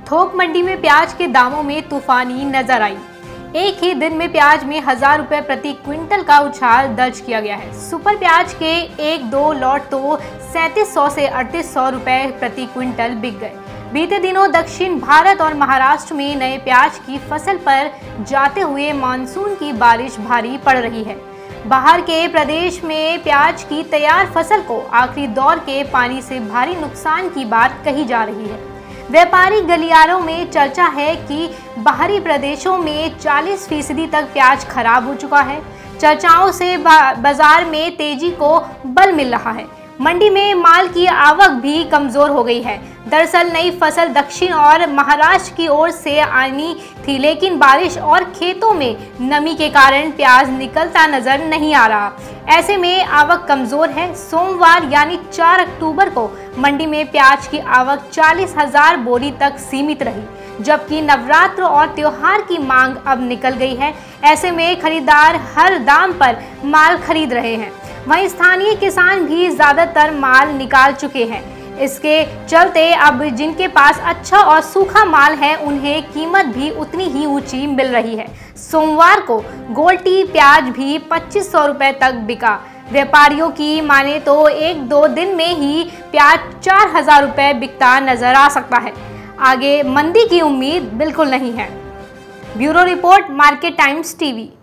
थोक मंडी में प्याज के दामों में तूफानी नजर आई। एक ही दिन में प्याज में 1000 रुपए प्रति क्विंटल का उछाल दर्ज किया गया है। सुपर प्याज के एक दो लॉट तो 3700 से 3800 रुपए प्रति क्विंटल बिक गए। बीते दिनों दक्षिण भारत और महाराष्ट्र में नए प्याज की फसल पर जाते हुए मानसून की बारिश भारी पड़ रही है। बाहर के प्रदेश में प्याज की तैयार फसल को आखिरी दौर के पानी से भारी नुकसान की बात कही जा रही है। व्यापारी गलियारों में चर्चा है कि बाहरी प्रदेशों में 40% तक प्याज खराब हो चुका है। चर्चाओं से बाजार में तेजी को बल मिल रहा है। मंडी में माल की आवक भी कमजोर हो गई है। दरअसल नई फसल दक्षिण और महाराष्ट्र की ओर से आनी थी, लेकिन बारिश और खेतों में नमी के कारण प्याज निकलता नजर नहीं आ रहा। ऐसे में आवक कमजोर है। सोमवार यानी 4 अक्टूबर को मंडी में प्याज की आवक 40,000 बोरी तक सीमित रही, जबकि नवरात्र और त्योहार की मांग अब निकल गई है। ऐसे में खरीदार हर दाम पर माल खरीद रहे हैं। वहीं स्थानीय किसान भी ज्यादातर माल निकाल चुके हैं। इसके चलते अब जिनके पास अच्छा और सूखा माल है उन्हें कीमत भी उतनी ही ऊंची मिल रही है। सोमवार को गोल्टी प्याज भी 2500 रुपए तक बिका। व्यापारियों की माने तो एक दो दिन में ही प्याज 4000 रुपए बिकता नजर आ सकता है। आगे मंदी की उम्मीद बिल्कुल नहीं है। Bureau report, Market Times TV.